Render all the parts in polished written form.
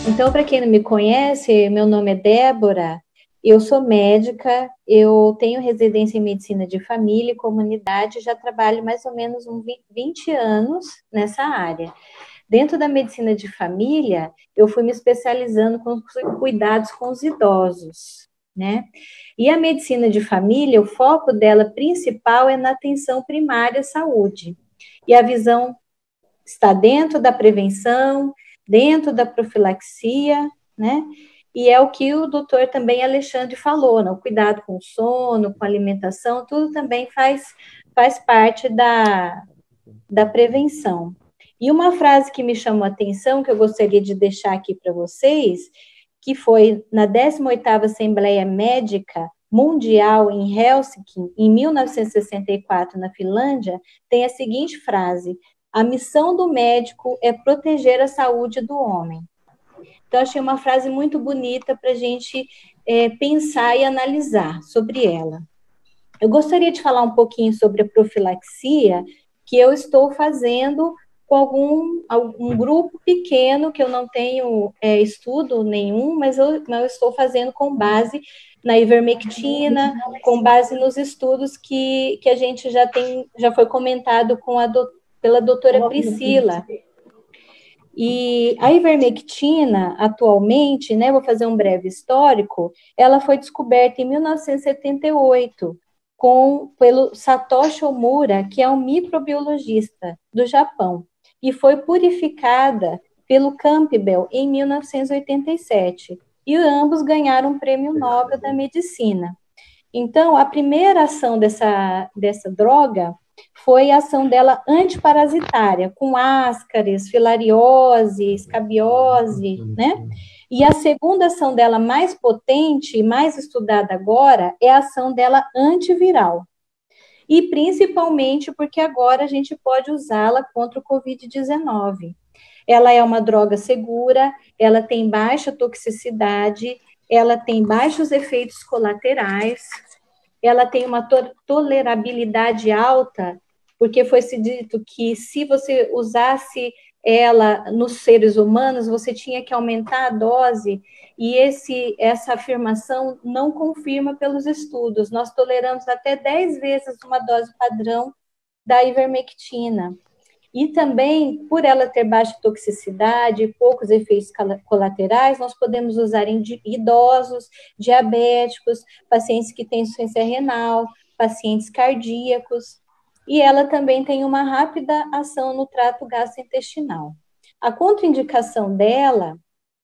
Então, para quem não me conhece, meu nome é Débora, eu sou médica, eu tenho residência em medicina de família e comunidade, já trabalho mais ou menos uns 20 anos nessa área. Dentro da medicina de família, eu fui me especializando com cuidados com os idosos, né? E a medicina de família, o foco dela principal é na atenção primária à saúde. E a visão está dentro da prevenção, dentro da profilaxia, né? E é o que o doutor também Alexandre falou, né? O cuidado com o sono, com a alimentação, tudo também faz parte da prevenção. E uma frase que me chamou a atenção, que eu gostaria de deixar aqui para vocês, que foi na 18ª Assembleia Médica Mundial em Helsinki, em 1964, na Finlândia, tem a seguinte frase: a missão do médico é proteger a saúde do homem. Então, achei uma frase muito bonita para a gente pensar e analisar sobre ela. Eu gostaria de falar um pouquinho sobre a profilaxia, que eu estou fazendo com algum grupo pequeno, que eu não tenho estudo nenhum, mas eu estou fazendo com base na ivermectina, com base nos estudos que a gente já foi comentado pela doutora Priscila. E a ivermectina, atualmente, né, vou fazer um breve histórico, ela foi descoberta em 1978 pelo Satoshi Omura, que é um microbiologista do Japão, e foi purificada pelo Campbell em 1987, e ambos ganharam o Prêmio Nobel da Medicina. Então, a primeira ação dessa droga foi a ação dela antiparasitária, com ascaris, filariose, escabiose, né? E a segunda ação dela mais potente e mais estudada agora é a ação dela antiviral. E principalmente porque agora a gente pode usá-la contra o Covid-19. Ela é uma droga segura, ela tem baixa toxicidade, ela tem baixos efeitos colaterais, ela tem uma tolerabilidade alta, porque foi-se dito que se você usasse ela nos seres humanos, você tinha que aumentar a dose, e essa afirmação não confirma pelos estudos. Nós toleramos até 10 vezes uma dose padrão da ivermectina. E também, por ela ter baixa toxicidade e poucos efeitos colaterais, nós podemos usar em idosos, diabéticos, pacientes que têm insuficiência renal, pacientes cardíacos. E ela também tem uma rápida ação no trato gastrointestinal. A contraindicação dela,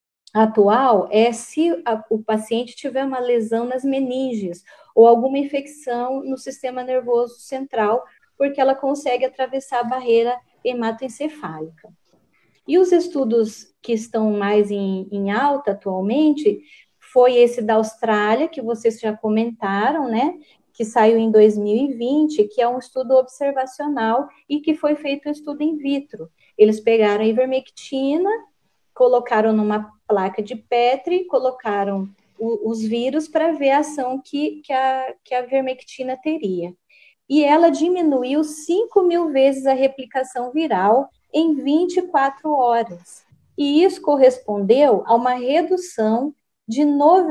atual, é se o paciente tiver uma lesão nas meninges ou alguma infecção no sistema nervoso central, porque ela consegue atravessar a barreira hematoencefálica. E os estudos que estão mais em alta atualmente foi esse da Austrália, que vocês já comentaram, né? Que saiu em 2020, que é um estudo observacional e que foi feito um estudo in vitro. Eles pegaram a ivermectina, colocaram numa placa de Petri, colocaram os vírus para ver a ação que a ivermectina teria. E ela diminuiu 5.000 vezes a replicação viral em 24 horas. E isso correspondeu a uma redução de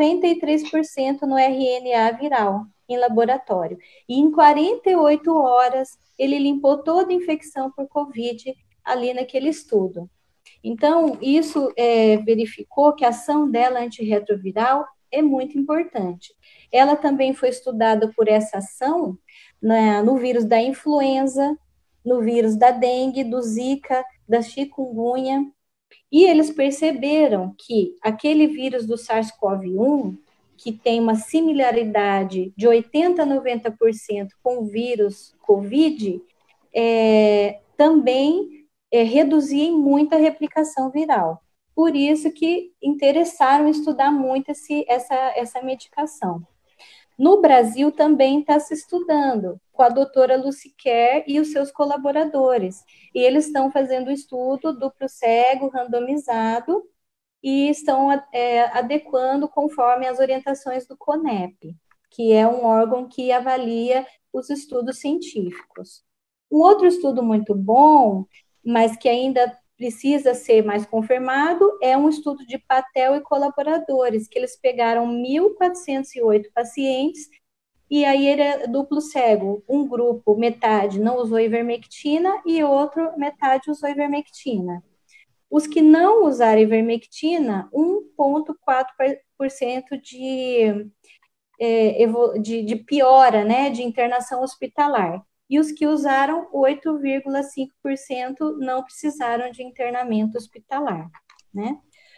93% no RNA viral em laboratório. E em 48 horas, ele limpou toda a infecção por Covid ali naquele estudo. Então, isso verificou que a ação dela antirretroviral é muito importante. Ela também foi estudada por essa ação no vírus da influenza, no vírus da dengue, do zika, da chikungunya, e eles perceberam que aquele vírus do SARS-CoV-1, que tem uma similaridade de 80% a 90% com o vírus COVID, também reduzia em muito a replicação viral. Por isso que interessaram em estudar muito essa medicação. No Brasil também está se estudando com a doutora Lucy Kerr e os seus colaboradores. E eles estão fazendo estudo duplo cego, randomizado, e estão adequando conforme as orientações do CONEP, que é um órgão que avalia os estudos científicos. Um outro estudo muito bom, mas que ainda precisa ser mais confirmado, é um estudo de Patel e colaboradores, que eles pegaram 1.408 pacientes, e aí ele é duplo cego. Um grupo, metade, não usou ivermectina, e outro, metade, usou ivermectina. Os que não usaram ivermectina, 1,4% de piora, né, de internação hospitalar. E os que usaram, 8,5% não precisaram de internamento hospitalar, né?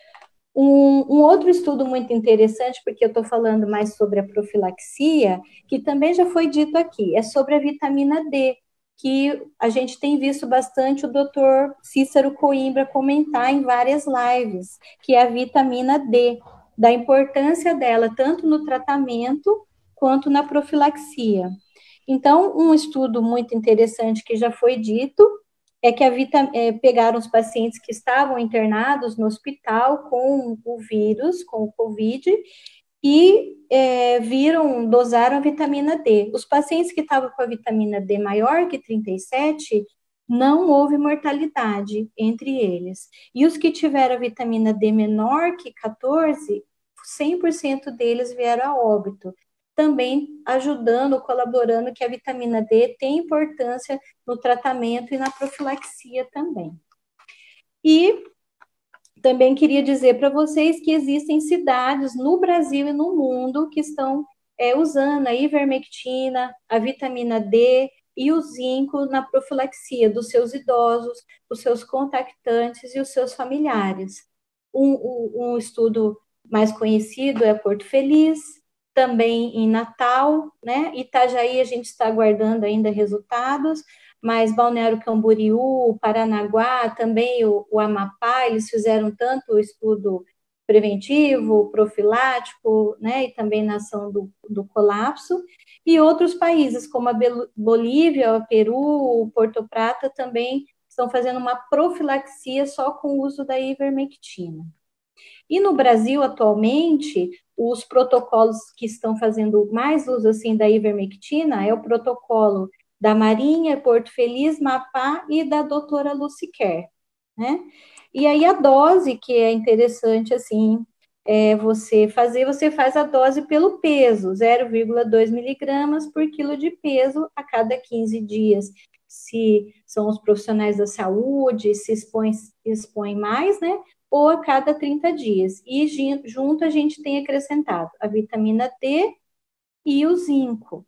Um outro estudo muito interessante, porque eu estou falando mais sobre a profilaxia, que também já foi dito aqui, é sobre a vitamina D, que a gente tem visto bastante o doutor Cícero Coimbra comentar em várias lives, que é a vitamina D, da importância dela tanto no tratamento quanto na profilaxia. Então, um estudo muito interessante que já foi dito é que pegaram os pacientes que estavam internados no hospital com o vírus, com o Covid, e dosaram a vitamina D. Os pacientes que estavam com a vitamina D maior que 37, não houve mortalidade entre eles. E os que tiveram a vitamina D menor que 14, 100% deles vieram a óbito, também ajudando, colaborando que a vitamina D tem importância no tratamento e na profilaxia também. E também queria dizer para vocês que existem cidades no Brasil e no mundo que estão usando a ivermectina, a vitamina D e o zinco na profilaxia dos seus idosos, dos seus contactantes e os seus familiares. Um estudo mais conhecido é Porto Feliz, também em Natal, né? Itajaí a gente está aguardando ainda resultados, mas Balneário Camboriú, Paranaguá, também o Amapá, eles fizeram tanto o estudo preventivo, profilático, né, e também na ação do colapso, e outros países, como a Bolívia, o Peru, o Porto Prata, também estão fazendo uma profilaxia só com o uso da ivermectina. E no Brasil, atualmente, os protocolos que estão fazendo mais uso assim da ivermectina é o protocolo da Marinha, Porto Feliz, Mapá e da doutora Luciquer, né? E aí a dose, que é interessante, assim, você faz a dose pelo peso, 0,2 miligramas por quilo de peso a cada 15 dias. Se são os profissionais da saúde, se expõem mais, né? Ou a cada 30 dias. E junto a gente tem acrescentado a vitamina D e o zinco.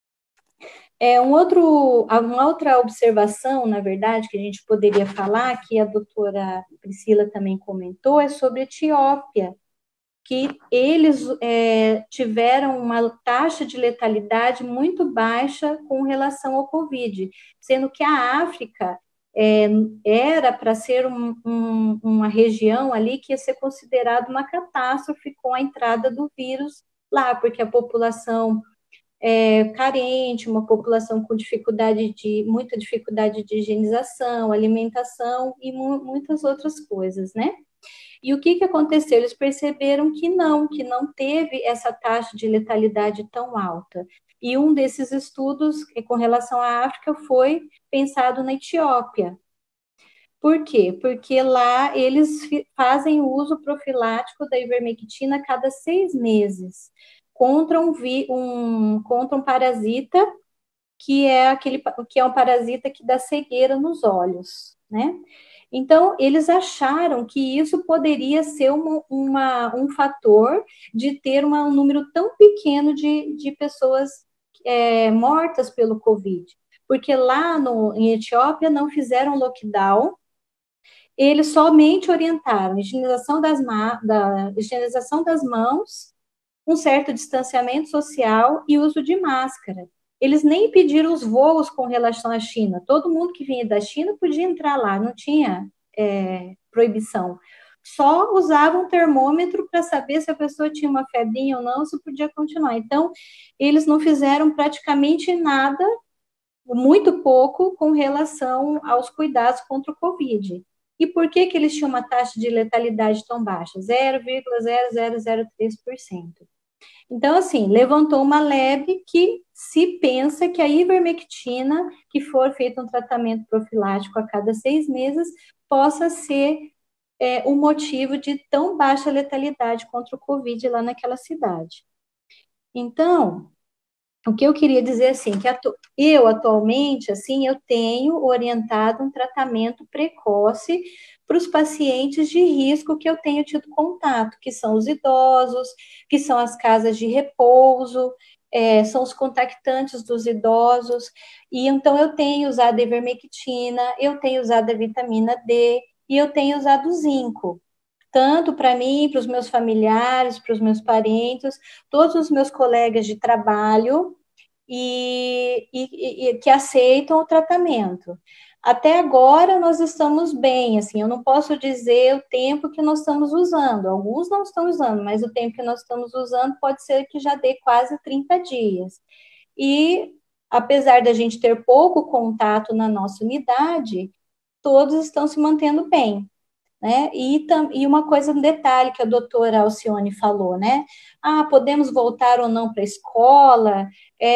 Uma outra observação, na verdade, que a gente poderia falar, que a doutora Priscila também comentou, é sobre a Etiópia, que eles tiveram uma taxa de letalidade muito baixa com relação ao Covid, sendo que a África era para ser uma região ali que ia ser considerada uma catástrofe com a entrada do vírus lá, porque a população carente, uma população com muita dificuldade de higienização, alimentação e muitas outras coisas, né? E o que aconteceu? Eles perceberam que não teve essa taxa de letalidade tão alta. E um desses estudos com relação à África foi pensado na Etiópia. Por quê? Porque lá eles fazem o uso profilático da ivermectina a cada 6 meses contra um parasita que é um parasita que dá cegueira nos olhos, né? Então, eles acharam que isso poderia ser um fator de ter um número tão pequeno de pessoas mortas pelo Covid. Porque lá em Etiópia não fizeram lockdown, eles somente orientaram higienização higienização das mãos, um certo distanciamento social e uso de máscara. Eles nem pediram os voos com relação à China. Todo mundo que vinha da China podia entrar lá, não tinha proibição. Só usavam um termômetro para saber se a pessoa tinha uma febrinha ou não, se podia continuar. Então, eles não fizeram praticamente nada, muito pouco, com relação aos cuidados contra o Covid. E por que eles tinham uma taxa de letalidade tão baixa? 0,0003%. Então, assim, levantou uma leve que se pensa que a ivermectina, que for feito um tratamento profilático a cada 6 meses, possa ser o motivo de tão baixa letalidade contra o Covid lá naquela cidade. Então, o que eu queria dizer assim, que eu atualmente, assim, eu tenho orientado um tratamento precoce para os pacientes de risco que eu tenho tido contato, que são os idosos, que são as casas de repouso, são os contactantes dos idosos, e então eu tenho usado a ivermectina, eu tenho usado a vitamina D, e eu tenho usado o zinco, tanto para mim, para os meus familiares, para os meus parentes, todos os meus colegas de trabalho, e que aceitam o tratamento. Até agora nós estamos bem, assim, eu não posso dizer o tempo que nós estamos usando, alguns não estão usando, mas o tempo que nós estamos usando pode ser que já dê quase 30 dias. E apesar da gente ter pouco contato na nossa unidade, todos estão se mantendo bem. Né? E uma coisa, um detalhe que a doutora Alcione falou, né? Podemos voltar ou não para a escola?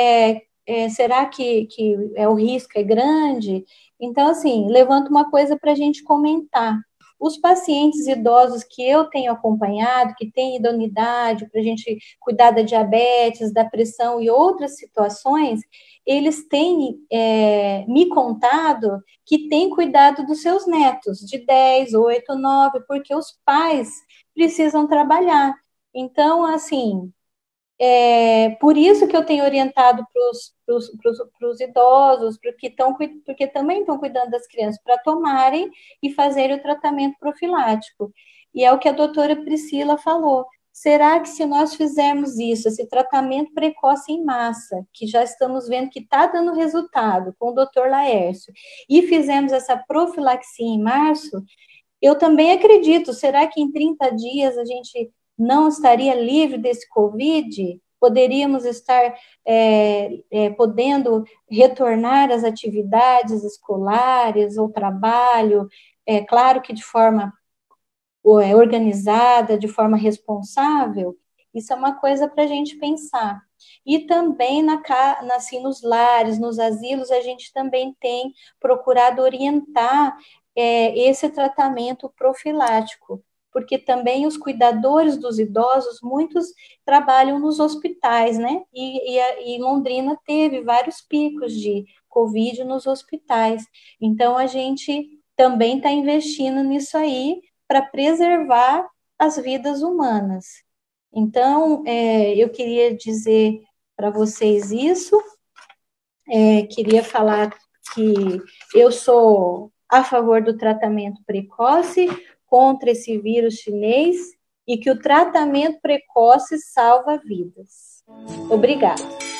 Será que o risco é grande? Então, assim, levanta uma coisa para a gente comentar. Os pacientes idosos que eu tenho acompanhado, que têm idoneidade para a gente cuidar da diabetes, da pressão e outras situações, eles têm me contado que têm cuidado dos seus netos, de 10, 8, 9, porque os pais precisam trabalhar. Então, assim, por isso que eu tenho orientado para os idosos, porque também estão cuidando das crianças, para tomarem e fazerem o tratamento profilático. E é o que a doutora Priscila falou. Será que se nós fizermos isso, esse tratamento precoce em massa, que já estamos vendo que está dando resultado com o doutor Laércio, e fizemos essa profilaxia em março, eu também acredito, será que em 30 dias a gente não estaria livre desse Covid? Poderíamos estar podendo retornar às atividades escolares, ao trabalho, claro que de forma organizada, de forma responsável? Isso é uma coisa para a gente pensar. E também assim, nos lares, nos asilos, a gente também tem procurado orientar esse tratamento profilático, porque também os cuidadores dos idosos, muitos trabalham nos hospitais, né? E Londrina teve vários picos de Covid nos hospitais. Então, a gente também está investindo nisso aí para preservar as vidas humanas. Então, eu queria dizer para vocês isso, queria falar que eu sou a favor do tratamento precoce contra esse vírus chinês e que o tratamento precoce salva vidas. Obrigada.